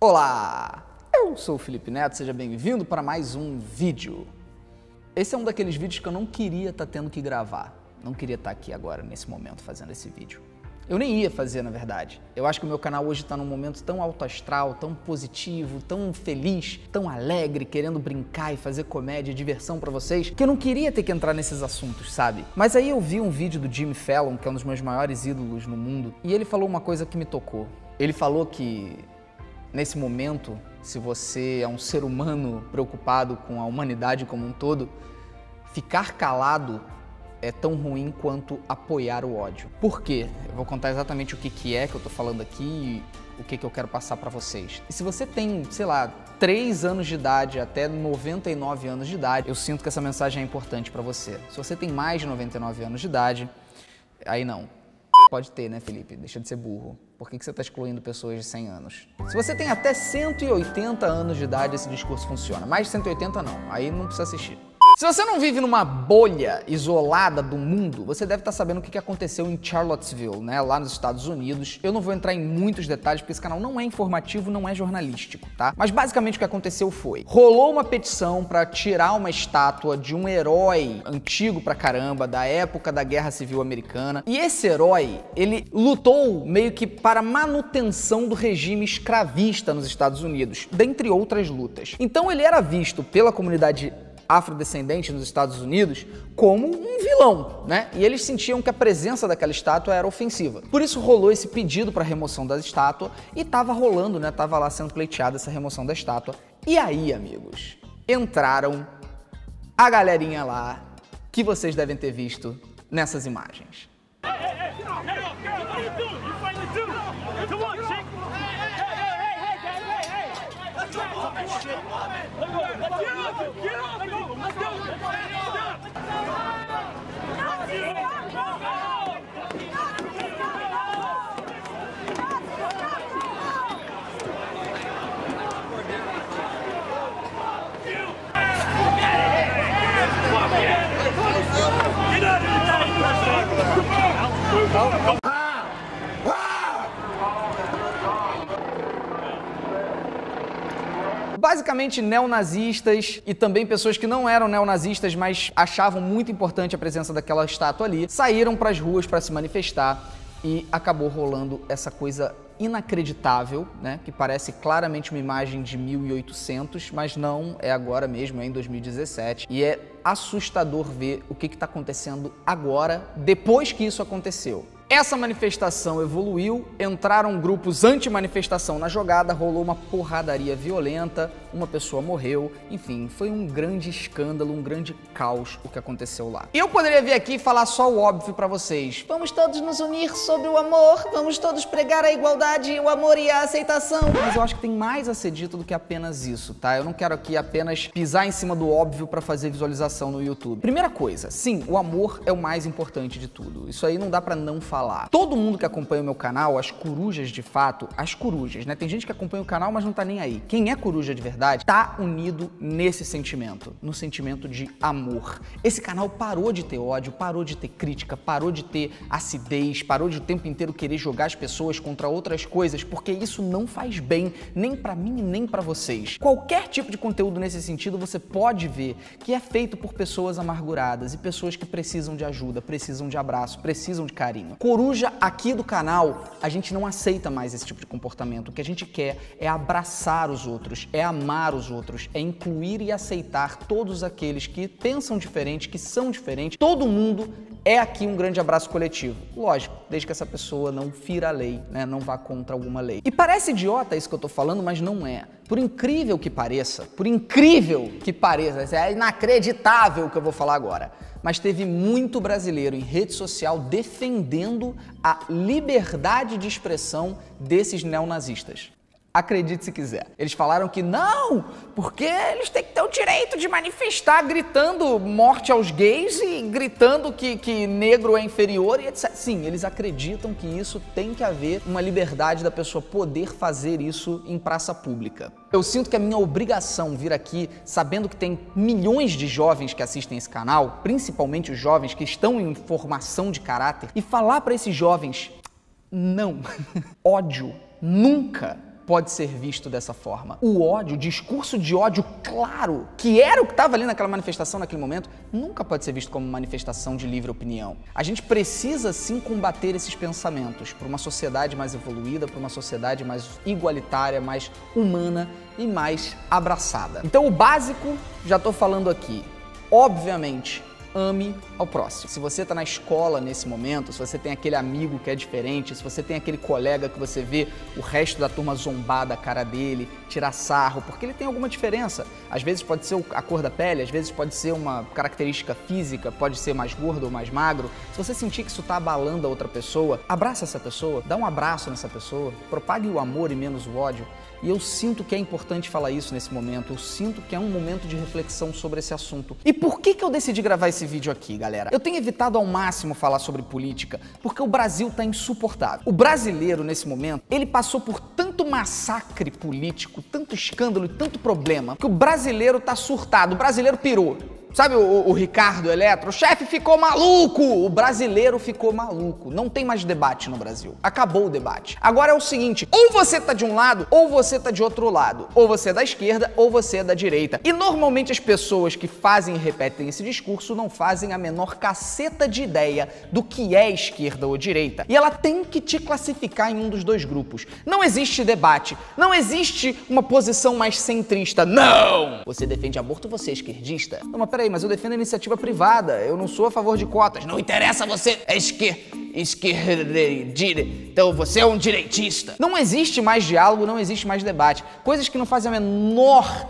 Olá, eu sou o Felipe Neto, seja bem-vindo para mais um vídeo. Esse é um daqueles vídeos que eu não queria estar tendo que gravar, não queria estar aqui agora, nesse momento, fazendo esse vídeo. Eu nem ia fazer, na verdade. Eu acho que o meu canal hoje está num momento tão alto astral, tão positivo, tão feliz, tão alegre, querendo brincar e fazer comédia e diversão pra vocês, que eu não queria ter que entrar nesses assuntos, sabe? Mas aí eu vi um vídeo do Jimmy Fallon, que é um dos meus maiores ídolos no mundo, e ele falou uma coisa que me tocou. Ele falou que, nesse momento, se você é um ser humano preocupado com a humanidade como um todo, ficar calado é tão ruim quanto apoiar o ódio. Por quê? Eu vou contar exatamente o que é que eu tô falando aqui e o que eu quero passar pra vocês. E se você tem, sei lá, 3 anos de idade até 99 anos de idade, eu sinto que essa mensagem é importante pra você. Se você tem mais de 99 anos de idade, aí não. Pode ter, né, Felipe? Deixa de ser burro. Por que você tá excluindo pessoas de 100 anos? Se você tem até 180 anos de idade, esse discurso funciona. Mais de 180 não, aí não precisa assistir. Se você não vive numa bolha isolada do mundo, você deve estar sabendo o que aconteceu em Charlottesville, né, lá nos Estados Unidos. Eu não vou entrar em muitos detalhes, porque esse canal não é informativo, não é jornalístico, tá? Mas basicamente o que aconteceu foi, rolou uma petição para tirar uma estátua de um herói antigo pra caramba, da época da Guerra Civil Americana. E esse herói, ele lutou meio que para a manutenção do regime escravista nos Estados Unidos, dentre outras lutas. Então ele era visto pela comunidade afrodescendente nos Estados Unidos como um vilão, né? E eles sentiam que a presença daquela estátua era ofensiva. Por isso rolou esse pedido para remoção da estátua e tava rolando, né? Tava lá sendo pleiteada essa remoção da estátua. E aí, amigos, entraram a galerinha lá que vocês devem ter visto nessas imagens. Basicamente neonazistas e também pessoas que não eram neonazistas, mas achavam muito importante a presença daquela estátua ali, saíram para as ruas para se manifestar e acabou rolando essa coisa inacreditável, né, que parece claramente uma imagem de 1800, mas não, é agora mesmo, é em 2017, e é assustador ver o que está acontecendo agora, depois que isso aconteceu. Essa manifestação evoluiu, entraram grupos anti-manifestação na jogada, rolou uma porradaria violenta, uma pessoa morreu, enfim, foi um grande escândalo, um grande caos o que aconteceu lá. E eu poderia vir aqui e falar só o óbvio pra vocês. Vamos todos nos unir sobre o amor, vamos todos pregar a igualdade, o amor e a aceitação. Mas eu acho que tem mais a ser dito do que apenas isso, tá? Eu não quero aqui apenas pisar em cima do óbvio pra fazer visualização no YouTube. Primeira coisa, sim, o amor é o mais importante de tudo. Isso aí não dá pra não falar. Todo mundo que acompanha o meu canal, as corujas de fato, as corujas, né? Tem gente que acompanha o canal, mas não tá nem aí. Quem é coruja de verdade, tá unido nesse sentimento, no sentimento de amor. Esse canal parou de ter ódio, parou de ter crítica, parou de ter acidez, parou de o tempo inteiro querer jogar as pessoas contra outras coisas, porque isso não faz bem, nem pra mim e nem pra vocês. Qualquer tipo de conteúdo nesse sentido, você pode ver que é feito por pessoas amarguradas e pessoas que precisam de ajuda, precisam de abraço, precisam de carinho. Coruja aqui do canal, a gente não aceita mais esse tipo de comportamento. O que a gente quer é abraçar os outros, é amar os outros, é incluir e aceitar todos aqueles que pensam diferente, que são diferentes. Todo mundo é aqui um grande abraço coletivo. Lógico, desde que essa pessoa não fira a lei, né? Não vá contra alguma lei. E parece idiota isso que eu tô falando, mas não é. Por incrível que pareça, é inacreditável o que eu vou falar agora, mas teve muito brasileiro em rede social defendendo a liberdade de expressão desses neonazistas. Acredite se quiser. Eles falaram que não, porque eles têm que ter o direito de manifestar gritando morte aos gays e gritando que negro é inferior e etc. Sim, eles acreditam que isso tem que haver uma liberdade da pessoa poder fazer isso em praça pública. Eu sinto que é minha obrigação vir aqui sabendo que tem milhões de jovens que assistem esse canal, principalmente os jovens que estão em formação de caráter, e falar para esses jovens, não, ódio nunca pode ser visto dessa forma. O ódio, o discurso de ódio claro, que era o que estava ali naquela manifestação naquele momento, nunca pode ser visto como manifestação de livre opinião. A gente precisa sim combater esses pensamentos para uma sociedade mais evoluída, para uma sociedade mais igualitária, mais humana e mais abraçada. Então o básico, já estou falando aqui, obviamente, ame ao próximo. Se você está na escola nesse momento, se você tem aquele amigo que é diferente, se você tem aquele colega que você vê o resto da turma zombar da cara dele, tirar sarro, porque ele tem alguma diferença. Às vezes pode ser a cor da pele, às vezes pode ser uma característica física, pode ser mais gordo ou mais magro. Se você sentir que isso está abalando a outra pessoa, abraça essa pessoa, dá um abraço nessa pessoa, propague o amor e menos o ódio. E eu sinto que é importante falar isso nesse momento, eu sinto que é um momento de reflexão sobre esse assunto. E por que eu decidi gravar esse vídeo aqui, galera? Eu tenho evitado ao máximo falar sobre política, porque o Brasil tá insuportável. O brasileiro, nesse momento, ele passou por tanto massacre político, tanto escândalo e tanto problema, que o brasileiro tá surtado, o brasileiro pirou. Sabe o Ricardo Eletro? O chefe ficou maluco! O brasileiro ficou maluco. Não tem mais debate no Brasil. Acabou o debate. Agora é o seguinte, ou você tá de um lado, ou você tá de outro lado. Ou você é da esquerda, ou você é da direita. E normalmente as pessoas que fazem e repetem esse discurso não fazem a menor caceta de ideia do que é esquerda ou direita. E ela tem que te classificar em um dos dois grupos. Não existe debate. Não existe uma posição mais centrista. Não! Você defende aborto, você é esquerdista? Não, mas peraí, mas eu defendo a iniciativa privada, eu não sou a favor de cotas. Não interessa, você é então você é um direitista. Não existe mais diálogo, não existe mais debate. Coisas que não fazem a menor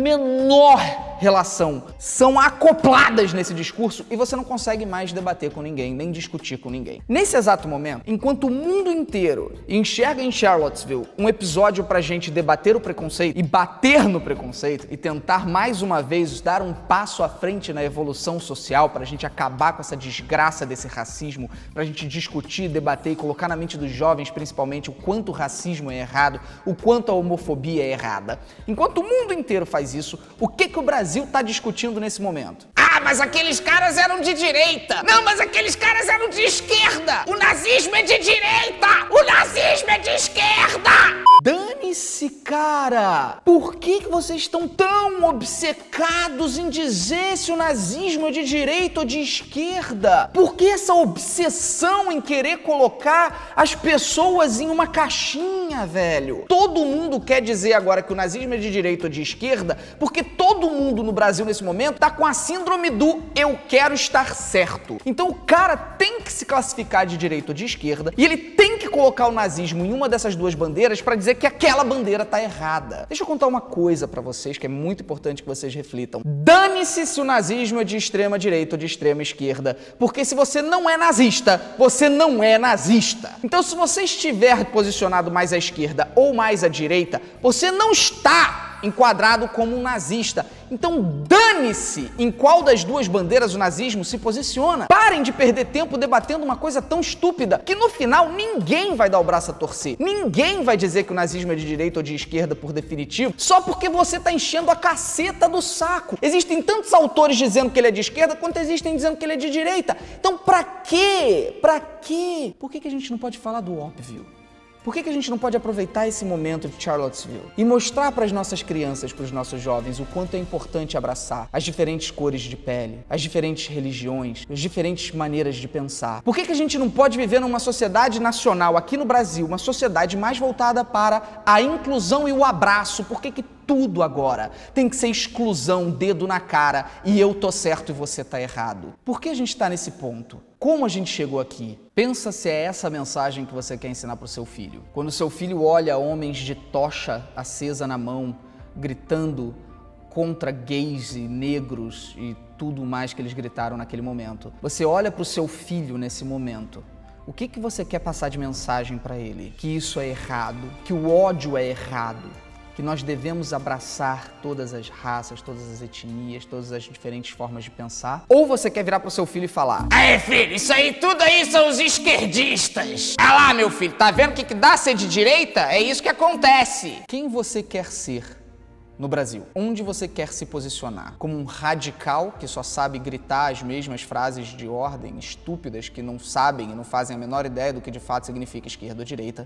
relação são acopladas nesse discurso e você não consegue mais debater com ninguém, nem discutir com ninguém. Nesse exato momento, enquanto o mundo inteiro enxerga em Charlottesville um episódio pra gente debater o preconceito e bater no preconceito e tentar mais uma vez dar um passo à frente na evolução social pra gente acabar com essa desgraça desse racismo, pra gente discutir, debater e colocar na mente dos jovens principalmente o quanto o racismo é errado, o quanto a homofobia é errada. Enquanto o mundo inteiro faz isso, o que o Brasil está discutindo nesse momento? Ah, mas aqueles caras eram de direita! Não, mas aqueles caras eram de esquerda! O nazismo é de direita! O nazismo é de esquerda! Dane-se, cara! Por que vocês estão tão obcecados em dizer se o nazismo é de direita ou de esquerda? Por que essa obsessão em querer colocar as pessoas em uma caixinha, velho? Todo mundo quer dizer agora que o nazismo é de direita ou de esquerda porque todo mundo no Brasil nesse momento tá com a síndrome do eu quero estar certo. Então o cara tem que se classificar de direita ou de esquerda e ele tem que colocar o nazismo em uma dessas duas bandeiras para dizer que aquela bandeira tá errada. Deixa eu contar uma coisa pra vocês que é muito importante que vocês reflitam. Dane-se se o nazismo é de extrema direita ou de extrema esquerda, porque se você não é nazista, você não é nazista. Então se você estiver posicionado mais à esquerda ou mais à direita, você não está enquadrado como um nazista. Então dane-se em qual das duas bandeiras o nazismo se posiciona. Parem de perder tempo debatendo uma coisa tão estúpida que no final ninguém vai dar o braço a torcer. Ninguém vai dizer que o nazismo é de direita ou de esquerda por definitivo, só porque você tá enchendo a caceta do saco. Existem tantos autores dizendo que ele é de esquerda quanto existem dizendo que ele é de direita. Então pra quê? Pra quê? Por que a gente não pode falar do óbvio? Por que a gente não pode aproveitar esse momento de Charlottesville e mostrar para as nossas crianças, para os nossos jovens, o quanto é importante abraçar as diferentes cores de pele, as diferentes religiões, as diferentes maneiras de pensar? Por que a gente não pode viver numa sociedade nacional aqui no Brasil, uma sociedade mais voltada para a inclusão e o abraço? Por que tudo agora tem que ser exclusão, dedo na cara e eu tô certo e você tá errado? Por que a gente tá nesse ponto? Como a gente chegou aqui? Pensa se é essa a mensagem que você quer ensinar pro seu filho. Quando seu filho olha homens de tocha acesa na mão, gritando contra gays e negros e tudo mais que eles gritaram naquele momento. Você olha pro seu filho nesse momento. O que você quer passar de mensagem para ele? Que isso é errado, que o ódio é errado, que nós devemos abraçar todas as raças, todas as etnias, todas as diferentes formas de pensar? Ou você quer virar pro seu filho e falar: "Aí, filho, isso aí tudo aí são os esquerdistas. Ah lá, meu filho, tá vendo o que dá ser de direita? É isso que acontece." Quem você quer ser no Brasil? Onde você quer se posicionar? Como um radical que só sabe gritar as mesmas frases de ordem estúpidas que não sabem e não fazem a menor ideia do que de fato significa esquerda ou direita?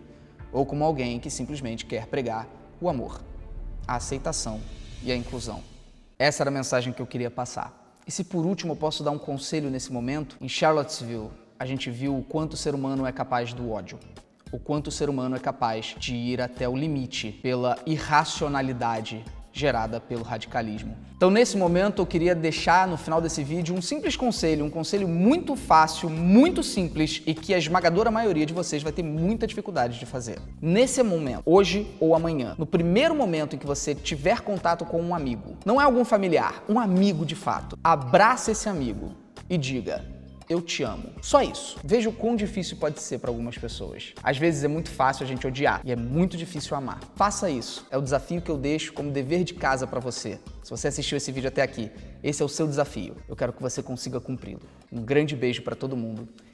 ou como alguém que simplesmente quer pregar o amor, a aceitação e a inclusão. Essa era a mensagem que eu queria passar. E se por último eu posso dar um conselho nesse momento, em Charlottesville a gente viu o quanto o ser humano é capaz do ódio, o quanto o ser humano é capaz de ir até o limite pela irracionalidade gerada pelo radicalismo. Então, nesse momento, eu queria deixar no final desse vídeo um simples conselho, um conselho muito fácil, muito simples e que a esmagadora maioria de vocês vai ter muita dificuldade de fazer. Nesse momento, hoje ou amanhã, no primeiro momento em que você tiver contato com um amigo, não é algum familiar, um amigo de fato, abraça esse amigo e diga: eu te amo. Só isso. Veja o quão difícil pode ser para algumas pessoas. Às vezes é muito fácil a gente odiar e é muito difícil amar. Faça isso. É o desafio que eu deixo como dever de casa para você. Se você assistiu esse vídeo até aqui, esse é o seu desafio. Eu quero que você consiga cumpri-lo. Um grande beijo para todo mundo